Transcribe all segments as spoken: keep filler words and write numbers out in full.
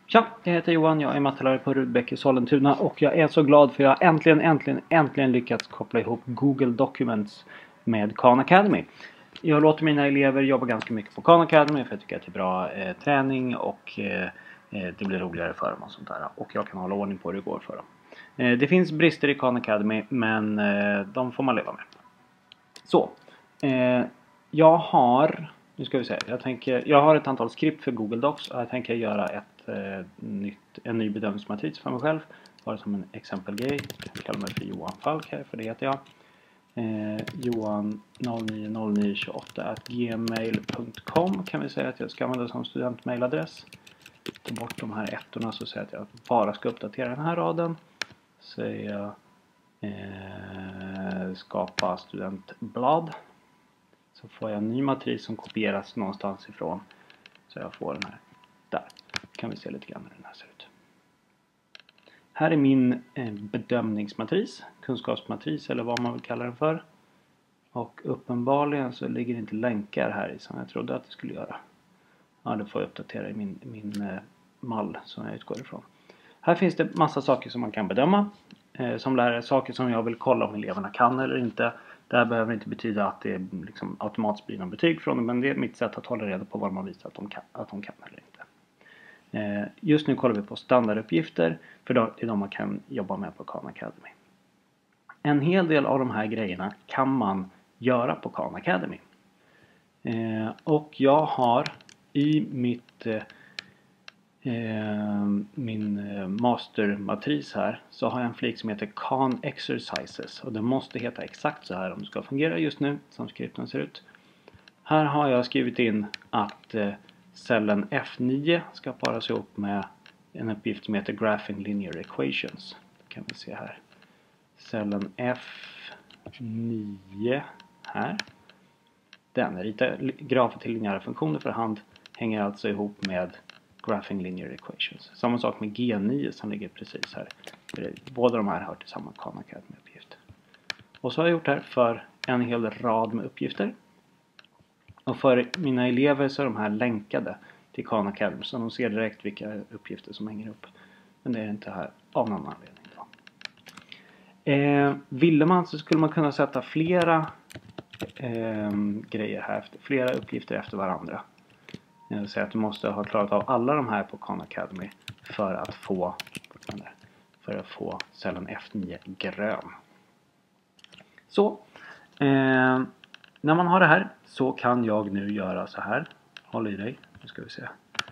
Tja, jag heter Johan, jag är mattelärare på Rudbeck i Sollentuna och jag är så glad för jag har äntligen, äntligen, äntligen lyckats koppla ihop Google Documents med Khan Academy. Jag låter mina elever jobba ganska mycket på Khan Academy för jag tycker att det är bra eh, träning och eh, det blir roligare för dem och sånt där. Och jag kan hålla ordning på hur det går för dem. Eh, det finns brister i Khan Academy men eh, de får man leva med. Så, eh, jag har... Nu ska vi se, jag, tänker, jag har ett antal skript för Google Docs och jag tänker göra ett, eh, nytt, en ny bedömningsmatris för mig själv. Bara som en exempelgrej. Jag kallar mig för Johan Falk här, för det heter jag. Eh, Johan noll nio noll nio två åtta at gmail punkt com kan vi säga att jag ska använda som studentmailadress. Ta bort de här ettorna så säger jag att jag bara ska uppdatera den här raden. Säger jag eh, skapa studentblad. Så får jag en ny matris som kopieras någonstans ifrån. Så jag får den här. Där kan vi se lite grann hur den här ser ut. Här är min eh, bedömningsmatris. Kunskapsmatris eller vad man vill kalla den för. Och uppenbarligen så ligger det inte länkar här i som jag trodde att det skulle göra. Ja, det får jag uppdatera i min, min eh, mall som jag utgår ifrån. Här finns det massa saker som man kan bedöma. Eh, som lärare, saker som jag vill kolla om eleverna kan eller inte. Det här behöver inte betyda att det liksom automatiskt blir någon betyg från dem. Men det är mitt sätt att hålla reda på vad man visar att de kan, att de kan eller inte. Eh, just nu kollar vi på standarduppgifter. För det är de man kan jobba med på Khan Academy. En hel del av de här grejerna kan man göra på Khan Academy. Eh, och jag har i mitt... Eh, Eh, min eh, mastermatris här så har jag en flik som heter Khan Exercises och den måste heta exakt så här om det ska fungera just nu som skripten ser ut. Här har jag skrivit in att eh, cellen F nio ska paras ihop med en uppgift som heter Graphing Linear Equations. Det kan vi se här. Cellen F nio här. Den ritar grafer till linjära funktioner för hand hänger alltså ihop med Graphing Linear Equations. Samma sak med G nio som ligger precis här. Båda de här hör till samma Khan Academy-uppgift. Och så har jag gjort här för en hel rad med uppgifter. Och för mina elever så är de här länkade till Khan Academy. Så de ser direkt vilka uppgifter som hänger upp. Men det är inte här av någon anledning. Då. Eh, ville man så skulle man kunna sätta flera eh, grejer här. Efter, flera uppgifter efter varandra. Jag vill säga att du måste ha klarat av alla de här på Khan Academy för att få för att få cellen F nio grön. Så eh, när man har det här så kan jag nu göra så här. Håll i dig, nu ska vi se.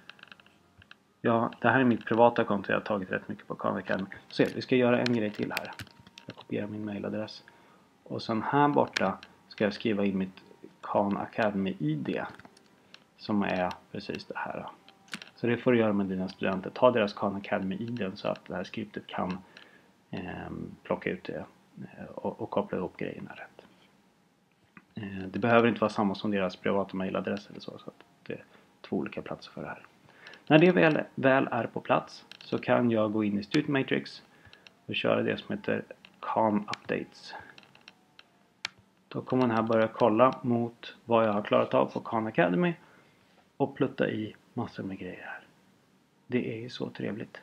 Ja, det här är mitt privata konto. Jag har tagit rätt mycket på Khan Academy. Så vi ska göra en grej till här. Jag kopierar min mailadress. Och sen här borta ska jag skriva in mitt Khan Academy I D. Som är precis det här. Så det får du göra med dina studenter. Ta deras Khan Academy I D så att det här skriptet kan eh, plocka ut det eh, och, och koppla ihop grejerna rätt. Eh, det behöver inte vara samma som deras privata mailadress eller så. Så att det är två olika platser för det här. När det väl, väl är på plats så kan jag gå in i Student Matrix och köra det som heter Khan Updates. Då kommer den här börja kolla mot vad jag har klarat av på Khan Academy. Och plutta i massor med grejer här. Det är ju så trevligt.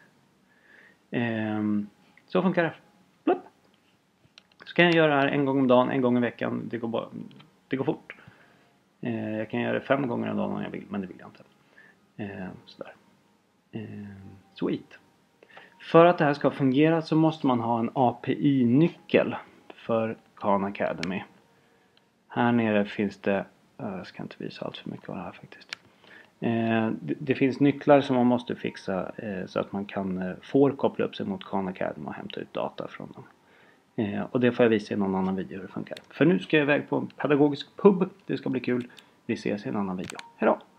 Ehm, så funkar det. Plupp. Så kan jag göra det här en gång om dagen, en gång i veckan. Det går, bara, det går fort. Ehm, jag kan göra det fem gånger om dagen om jag vill, men det vill jag inte. Ehm, sådär. Ehm, sweet. För att det här ska fungera så måste man ha en A P I-nyckel för Khan Academy. Här nere finns det, jag ska inte visa allt för mycket av det här faktiskt. Eh, det, det finns nycklar som man måste fixa eh, så att man kan eh, får koppla upp sig mot Khan Academy och hämta ut data från dem. Eh, och det får jag visa i någon annan video hur det funkar. För nu ska jag iväg på en pedagogisk pub. Det ska bli kul. Vi ses i en annan video. Hej då!